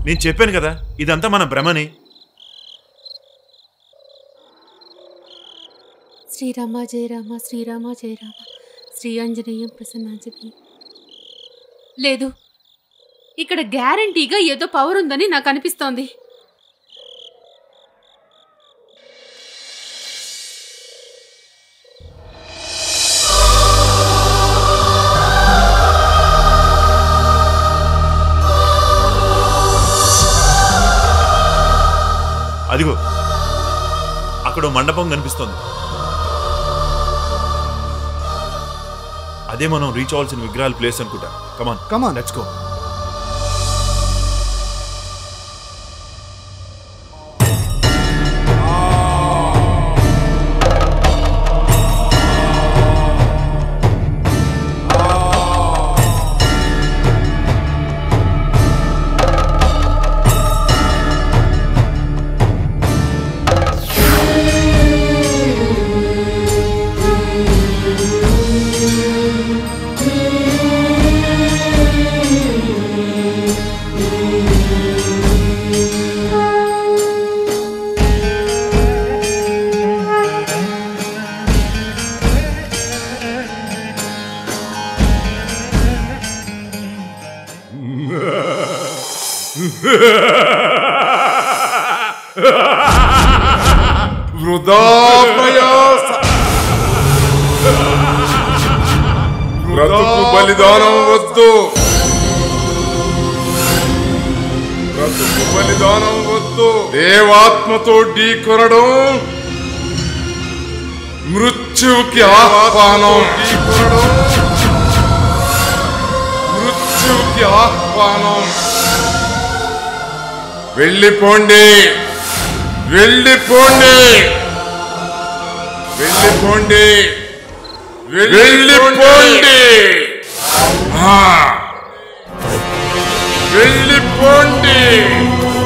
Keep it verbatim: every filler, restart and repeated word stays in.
నేను చెప్పాను కదా ఇదంతా మన భ్రమని. శ్రీరామ జయ రామ శ్రీరామ జయ రామ శ్రీ ఆంజనేయం ప్రసన్నాంజనేయం. లేదు, ఇక్కడ గ్యారంటీగా ఏదో పవర్ ఉందని నాకు అనిపిస్తోంది. అదిగో అక్కడ మండపం కనిపిస్తోంది. అదే మనం రీచ్ అవ్వాల్సిన విగ్రహాల ప్లేస్ అనుకుంటా. Come on come on let's go. బ్రతుకు బలిదానం వద్దు, బ్రతుకు బలిదానం వద్దు. దేవాత్మతో ఢీ కొనడం మృత్యువుకి ఆహ్వానం. ఢీ కొనడం మృత్యువుకి ఆహ్వానం. వెళ్ళిపోండి, వెళ్ళిపోండి, వెళ్ళిపోండి, వెళ్ళిపోండి, వెళ్ళిపోండి.